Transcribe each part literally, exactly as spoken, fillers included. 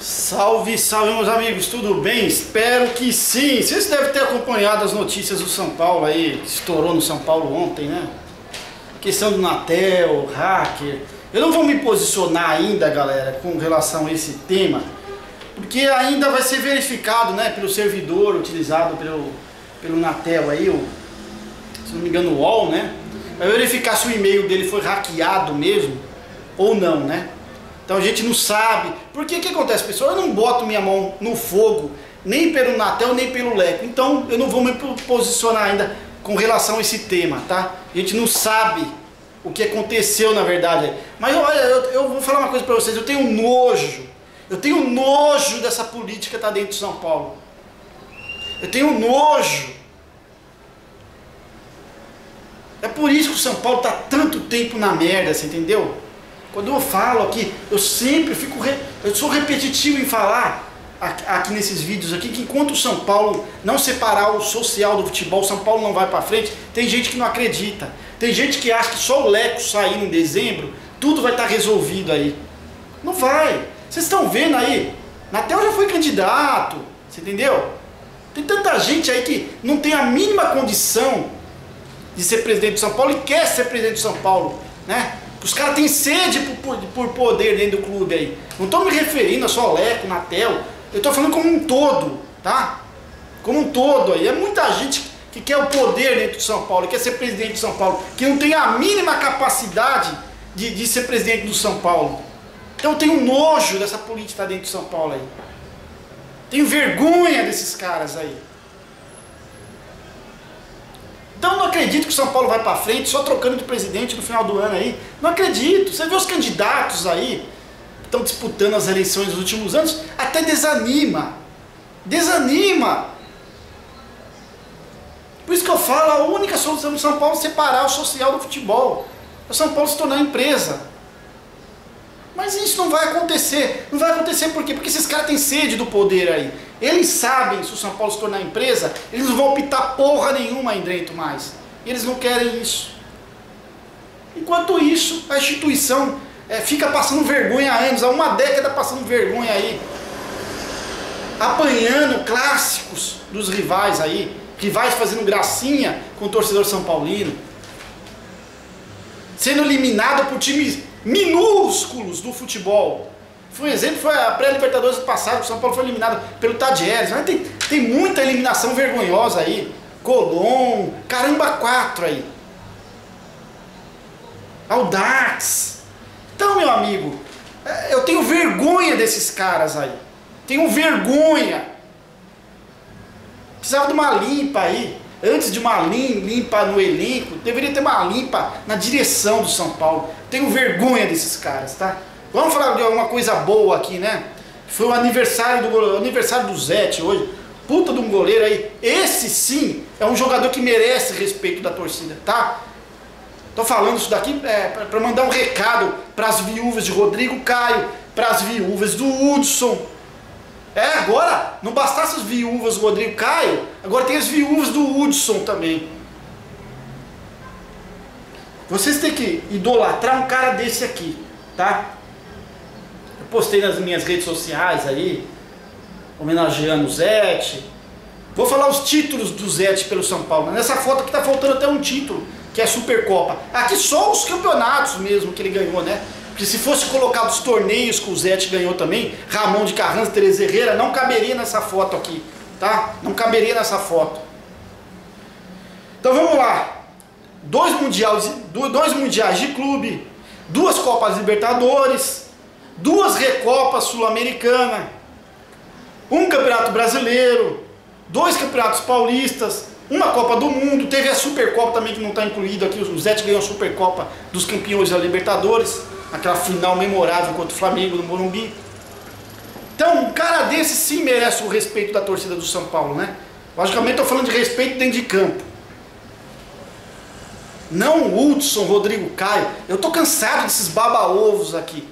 Salve, salve meus amigos, tudo bem? Espero que sim. Vocês devem ter acompanhado as notícias do São Paulo aí, que estourou no São Paulo ontem, né? Questão do Natel, hacker. Eu não vou me posicionar ainda, galera, com relação a esse tema, porque ainda vai ser verificado, né, pelo servidor utilizado pelo, pelo Natel aí, o, se não me engano o U O L, né? Vai verificar se o e-mail dele foi hackeado mesmo ou não, né? Então a gente não sabe. Porque o que acontece, pessoal? Eu não boto minha mão no fogo, nem pelo Natel, nem pelo Leco. Então eu não vou me posicionar ainda com relação a esse tema, tá? A gente não sabe o que aconteceu na verdade. Mas olha, eu, eu vou falar uma coisa pra vocês. Eu tenho nojo. Eu tenho nojo dessa política que tá dentro de São Paulo. Eu tenho nojo. É por isso que o São Paulo tá tanto tempo na merda, você entendeu? Quando eu falo aqui, eu sempre fico, re... eu sou repetitivo em falar aqui nesses vídeos aqui, que enquanto o São Paulo não separar o social do futebol, o São Paulo não vai pra frente. Tem gente que não acredita, tem gente que acha que só o Leco sair em dezembro, tudo vai estar resolvido aí. Não vai. Vocês estão vendo aí, Natel já foi candidato, você entendeu? Tem tanta gente aí que não tem a mínima condição de ser presidente de São Paulo e quer ser presidente de São Paulo, né? Os caras têm sede por, por poder dentro do clube aí. Não estou me referindo a só Leco, Natel. Eu estou falando como um todo, tá? Como um todo aí. É muita gente que quer o poder dentro de São Paulo, quer ser presidente de São Paulo, que não tem a mínima capacidade de, de ser presidente do São Paulo. Então eu tenho nojo dessa política dentro de São Paulo aí. Tenho vergonha desses caras aí. Então eu não acredito que o São Paulo vai para frente só trocando de presidente no final do ano aí. Não acredito. Você vê os candidatos aí que estão disputando as eleições nos últimos anos, até desanima. Desanima. Por isso que eu falo, a única solução do São Paulo é separar o social do futebol. O São Paulo se tornar empresa. Mas isso não vai acontecer. Não vai acontecer por quê? Porque esses caras têm sede do poder aí. Eles sabem, se o São Paulo se tornar empresa, eles não vão optar porra nenhuma aí dentro mais. E eles não querem isso. Enquanto isso, a instituição é, fica passando vergonha há anos, há uma década passando vergonha aí. Apanhando clássicos dos rivais aí. Rivais fazendo gracinha com o torcedor são paulino. Sendo eliminado por times minúsculos do futebol. Foi um exemplo, foi a pré-Libertadores do passado, que o São Paulo foi eliminado pelo Tadieres. Mas tem, tem muita eliminação vergonhosa aí. Colón, caramba, quatro aí. Audax. Então, meu amigo, eu tenho vergonha desses caras aí. Tenho vergonha. Precisava de uma limpa aí. Antes de uma limpa no elenco, deveria ter uma limpa na direção do São Paulo. Tenho vergonha desses caras, tá? Vamos falar de alguma coisa boa aqui, né? Foi o aniversário do, aniversário do Zete hoje. Puta de um goleiro aí. Esse sim é um jogador que merece respeito da torcida, tá? Tô falando isso daqui é, para mandar um recado para as viúvas de Rodrigo Caio, para as viúvas do Hudson. É, agora, não bastasse as viúvas do Rodrigo Caio, agora tem as viúvas do Hudson também. Vocês têm que idolatrar um cara desse aqui, tá? Eu postei nas minhas redes sociais aí, homenageando o Zete. Vou falar os títulos do Zete pelo São Paulo. Nessa foto aqui tá faltando até um título, que é a Supercopa. Aqui só os campeonatos mesmo que ele ganhou, né? Porque se fosse colocar os torneios que o Zete ganhou também, Ramon de Carranza, Tereza Herrera, não caberia nessa foto aqui, tá? Não caberia nessa foto. Então vamos lá. Dois mundiais, dois mundiais de clube, duas Copas Libertadores, duas Recopas Sul-Americana, um Campeonato Brasileiro, dois Campeonatos Paulistas, uma Copa do Mundo, teve a Supercopa também que não está incluído aqui, o Zete ganhou a Supercopa dos Campeões da Libertadores, aquela final memorável contra o Flamengo no Morumbi. Então, um cara desse sim merece o respeito da torcida do São Paulo, né? Logicamente estou falando de respeito dentro de campo. Não o Hudson, Rodrigo Caio. Eu tô cansado desses baba-ovos aqui.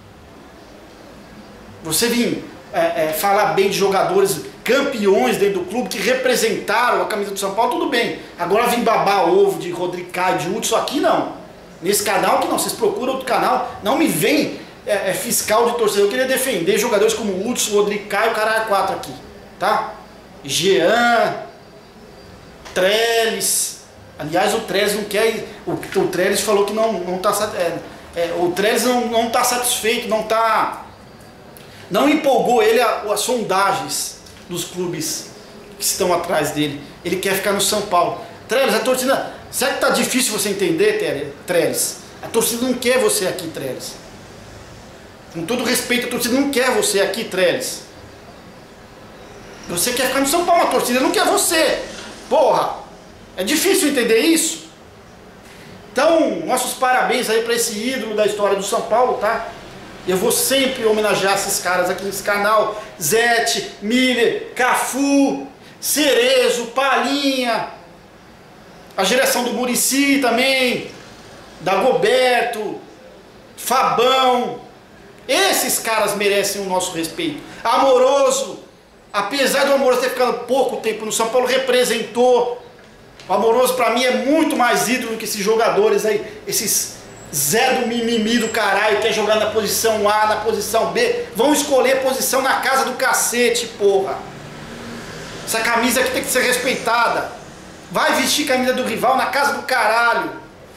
Você vir é, é, falar bem de jogadores campeões dentro do clube que representaram a camisa do São Paulo, tudo bem. Agora vir babar ovo de Rodrigo Caio, de Hudson aqui, não. Nesse canal que não, vocês procuram outro canal. Não me vem é, é fiscal de torcedor. Eu queria defender jogadores como o Hudson, Rodrigo Caio, caralho, quatro aqui, tá? Jean, Trellis. Aliás, o Trellis não quer. O, o Trellis falou que não, não tá. É, é, o Trellis não, não tá satisfeito, não tá. Não empolgou ele a, as sondagens dos clubes que estão atrás dele. Ele quer ficar no São Paulo. Trellis, a torcida. Será que tá difícil você entender, Trellis? A torcida não quer você aqui, Trellis. Com todo respeito, a torcida não quer você aqui, Trellis. Você quer ficar no São Paulo, a torcida não quer você. Porra, é difícil entender isso? Então, nossos parabéns aí para esse ídolo da história do São Paulo, tá? Eu vou sempre homenagear esses caras aqui nesse canal. Zete, Miller, Cafu, Cerezo, Palinha, a geração do Muricy também, Dagoberto, Fabão. Esses caras merecem o nosso respeito. Amoroso, apesar do Amoroso ter ficado pouco tempo no São Paulo, representou. O Amoroso pra mim é muito mais ídolo que esses jogadores aí, esses Zé do mimimi do caralho, quer jogar na posição A, na posição B, vão escolher posição na casa do cacete, porra. Essa camisa aqui tem que ser respeitada. Vai vestir camisa do rival na casa do caralho.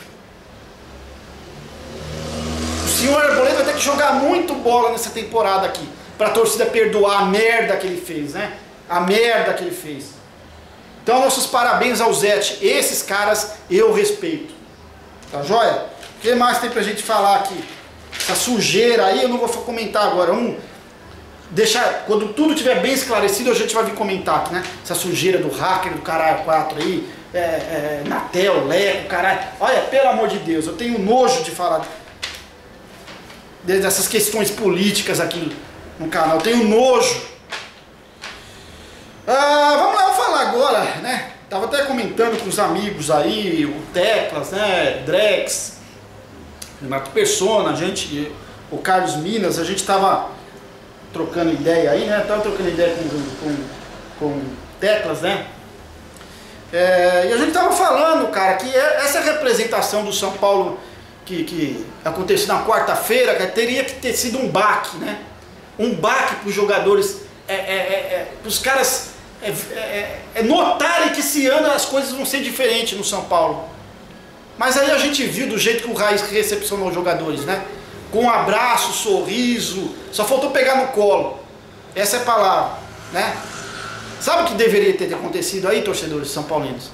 O senhor Arboleda vai ter que jogar muito bola nessa temporada aqui, pra torcida perdoar a merda que ele fez, né? A merda que ele fez. Então, nossos parabéns ao Zete. Esses caras eu respeito. Tá joia? O que mais tem pra gente falar aqui? Essa sujeira aí eu não vou comentar agora. Um, deixar, quando tudo estiver bem esclarecido, a gente vai vir comentar aqui, né? Essa sujeira do hacker, do caralho quatro aí, é, é, Natel, Leco, caralho. Olha, pelo amor de Deus, eu tenho nojo de falar dessas questões políticas aqui no canal. Eu tenho nojo. Ah, vamos lá, vou falar agora, né? Tava até comentando com os amigos aí, o Teclas, né? Drex, Renato Persona, a gente, o Carlos Minas, a gente tava trocando ideia aí, né? Tava trocando ideia com, com, com Teclas, né? É, e a gente tava falando, cara, que essa representação do São Paulo que, que aconteceu na quarta-feira, teria que ter sido um baque, né? Um baque para os jogadores, é, é, é, para os caras é, é, é notarem que esse ano as coisas vão ser diferentes no São Paulo. Mas aí a gente viu do jeito que o Raiz recepcionou os jogadores, né? Com um abraço, sorriso, só faltou pegar no colo. Essa é a palavra, né? Sabe o que deveria ter acontecido aí, torcedores são paulinos?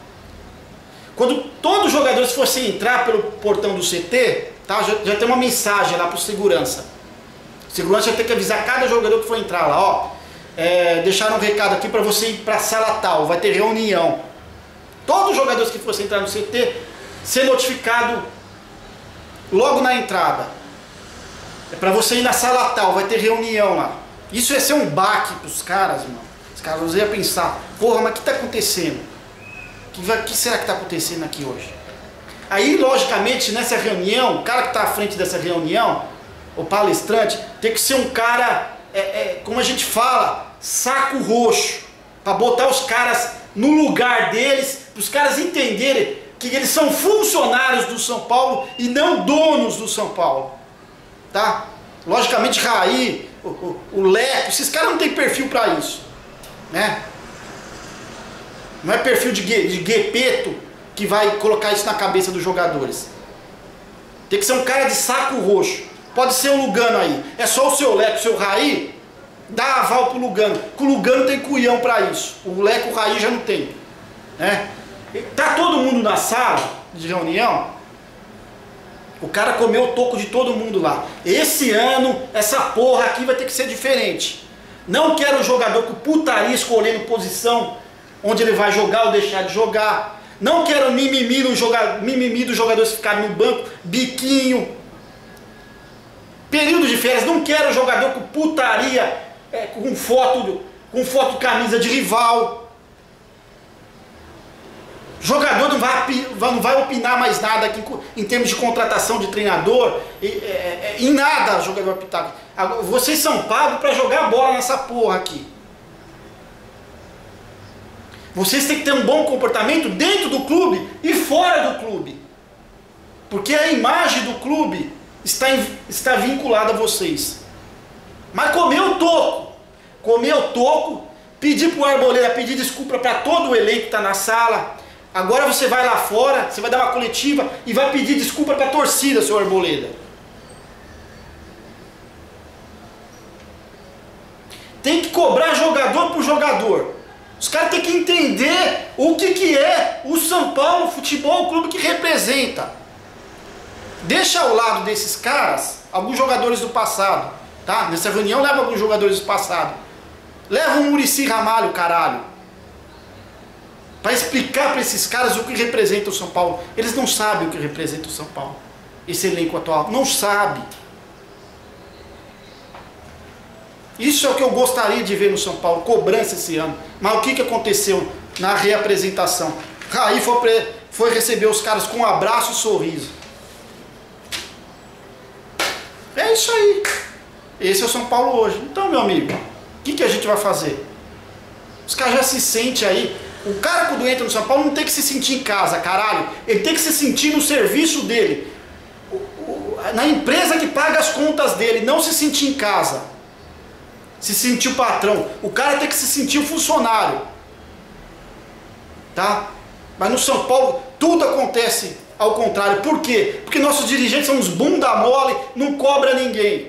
Quando todos os jogadores fossem entrar pelo portão do C T, tá? já, já tem uma mensagem lá para o segurança. O segurança vai ter que avisar cada jogador que for entrar lá, ó. É, deixaram um recado aqui para você ir para a sala tal, vai ter reunião. Todos os jogadores que fossem entrar no C T, ser notificado logo na entrada. É para você ir na sala tal, vai ter reunião lá. Isso ia ser um baque para os caras, mano. Os caras iam pensar, porra, mas o que está acontecendo? O que, que será que está acontecendo aqui hoje? Aí, logicamente, nessa reunião, o cara que está à frente dessa reunião, o palestrante, tem que ser um cara, é, é, como a gente fala, saco roxo, para botar os caras no lugar deles, para os caras entenderem que eles são funcionários do São Paulo e não donos do São Paulo, tá? Logicamente, Raí, o, o, o Leco, esses caras não têm perfil para isso, né? Não é perfil de, de guepeto que vai colocar isso na cabeça dos jogadores. Tem que ser um cara de saco roxo. Pode ser o Lugano aí. É só o seu Leco, o seu Raí, dá aval pro Lugano. Que o Lugano tem cuião para isso. O Leco, o Raí já não tem, né? Tá todo mundo na sala de reunião. O cara comeu o toco de todo mundo lá. Esse ano, essa porra aqui vai ter que ser diferente. Não quero um jogador com putaria escolhendo posição onde ele vai jogar ou deixar de jogar. Não quero mimimi, no joga, mimimi dos jogadores ficarem no banco, biquinho. Período de férias, não quero jogador com putaria, é, com foto, com foto camisa de rival. Jogador não vai, não vai opinar mais nada aqui em termos de contratação de treinador, em, é, em nada jogador apitar. Vocês são pagos para jogar bola nessa porra aqui. Vocês têm que ter um bom comportamento dentro do clube e fora do clube. Porque a imagem do clube está, está vinculado a vocês. Mas comeu toco, comeu toco, pedir para o Arboleda pedir desculpa para todo o elenco que está na sala. Agora você vai lá fora, você vai dar uma coletiva e vai pedir desculpa para a torcida, seu Arboleda. Tem que cobrar jogador por jogador. Os caras têm que entender o que, que é o São Paulo Futebol Clube que representa. Deixa ao lado desses caras alguns jogadores do passado, tá? Nessa reunião leva alguns jogadores do passado. Leva um Muricy Ramalho, caralho. Para explicar para esses caras o que representa o São Paulo. Eles não sabem o que representa o São Paulo. Esse elenco atual. Não sabe. Isso é o que eu gostaria de ver no São Paulo. Cobrança esse ano. Mas o que, que aconteceu na reapresentação? Raí foi, foi receber os caras com um abraço e sorriso. É isso aí. Esse é o São Paulo hoje. Então, meu amigo, o que, que a gente vai fazer? Os caras já se sentem aí. O cara quando entra no São Paulo não tem que se sentir em casa, caralho. Ele tem que se sentir no serviço dele. O, o, na empresa que paga as contas dele. Não se sentir em casa. Se sentir o patrão. O cara tem que se sentir o funcionário. Tá? Mas no São Paulo tudo acontece ao contrário. Por quê? Porque nossos dirigentes são uns bunda mole, não cobra ninguém.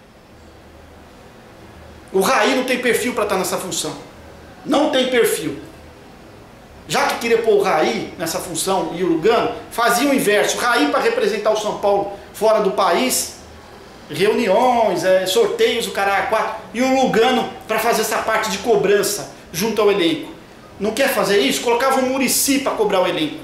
O Raí não tem perfil para estar nessa função. Não tem perfil. Já que queria pôr o Raí nessa função e o Lugano, fazia o inverso. O Raí para representar o São Paulo fora do país, reuniões, é, sorteios, o caralho quatro, e o Lugano para fazer essa parte de cobrança junto ao elenco. Não quer fazer isso? Colocava o Muricy para cobrar o elenco.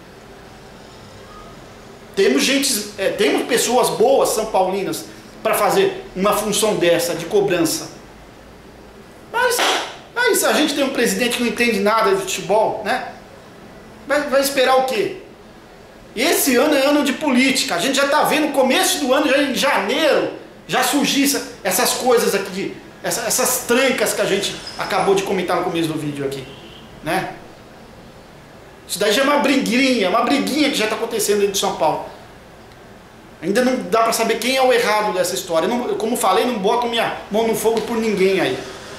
Temos gente, é, temos pessoas boas, são paulinas, para fazer uma função dessa de cobrança. Mas, mas a gente tem um presidente que não entende nada de futebol, né? Vai, vai esperar o quê? Esse ano é ano de política. A gente já está vendo no começo do ano, já em janeiro, já surgir essas coisas aqui, essas, essas trancas que a gente acabou de comentar no começo do vídeo aqui, né? Isso daí já é uma briguinha, uma briguinha que já está acontecendo dentro de São Paulo. Ainda não dá para saber quem é o errado dessa história. Eu não, como falei, não boto minha mão no fogo por ninguém aí.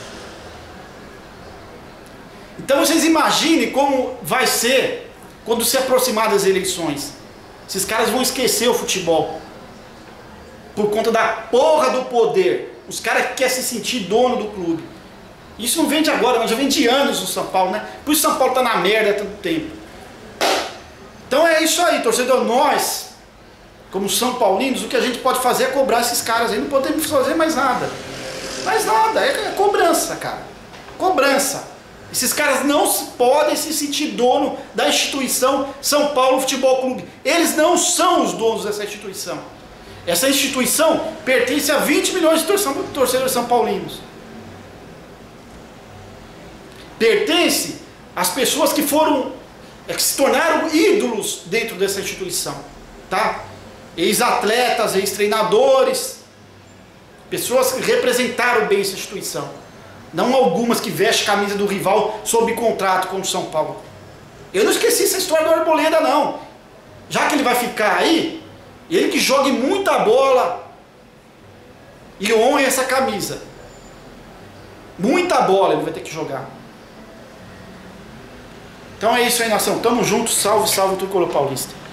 Então vocês imaginem como vai ser quando se aproximar das eleições. Esses caras vão esquecer o futebol. Por conta da porra do poder. Os caras que querem se sentir dono do clube. Isso não vem de agora, mas já vem de anos no São Paulo, né? Por isso São Paulo tá na merda há tanto tempo. Então é isso aí, torcedor. Nós, como São Paulinos, o que a gente pode fazer é cobrar esses caras aí. Não podemos fazer mais nada. Mais nada, é cobrança, cara. Cobrança. Esses caras não podem se sentir dono da instituição São Paulo Futebol Clube. Eles não são os donos dessa instituição. Essa instituição pertence a vinte milhões de torcedores são paulinos. Pertence às pessoas que foram, que se tornaram ídolos dentro dessa instituição, tá? Ex-atletas, ex-treinadores, pessoas que representaram bem essa instituição. Não algumas que vestem a camisa do rival sob contrato com o São Paulo. Eu não esqueci essa história do Arboleda, não. Já que ele vai ficar aí, ele que jogue muita bola e honre essa camisa. Muita bola ele vai ter que jogar. Então é isso aí, nação. Tamo junto. Salve, salve, Tricolor Paulista.